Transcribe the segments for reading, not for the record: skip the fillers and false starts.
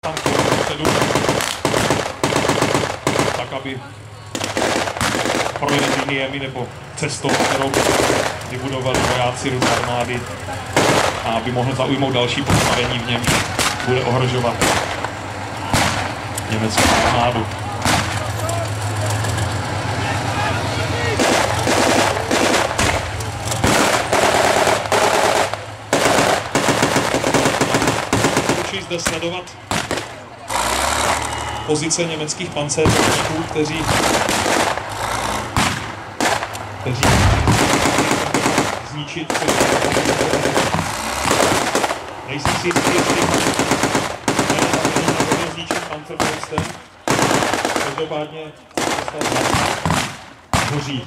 tam předu, tak aby projeli liniemi nebo cestou, kterou vybudovali vojáci rus armády, a aby mohl zaujmout další postavení, v němž bude ohrožovat německou armádu. Můžu zde sledovat pozice německých pancéřovníků, kteří zničit, nejsem si jistý, jestli zničit pancerfaustem, každopádně hoří.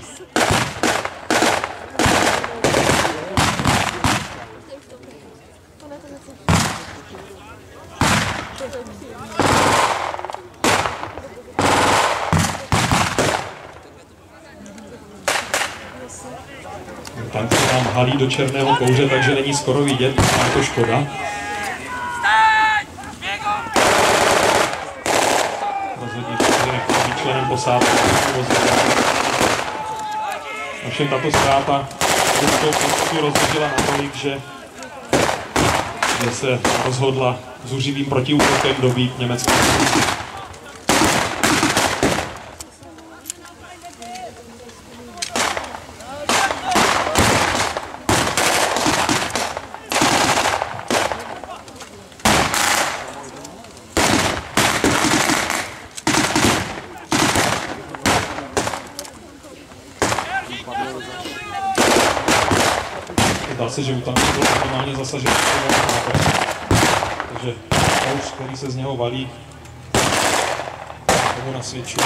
Tank se nám halí do černého kouře, takže není skoro vidět, je to škoda. Rozhodně nechtěl být členem posádky. Ovšem tato ztráta ruskou pěstku rozhodila natolik, že se rozhodla zuřivým protiútokem dobít německé pozici. Zdá se, že u tanku byl minimálně zasažen, takže kouř, který se z něho valí, tomu nasvědčí.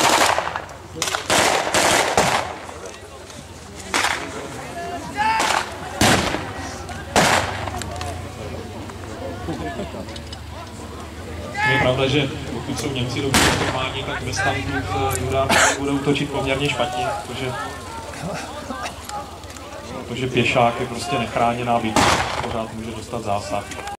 Je pravda, že pokud jsou Němci dobře informáni, tak bez tanků bude útočit poměrně špatně, protože pěšák je prostě nechráněná bytost, pořád může dostat zásah.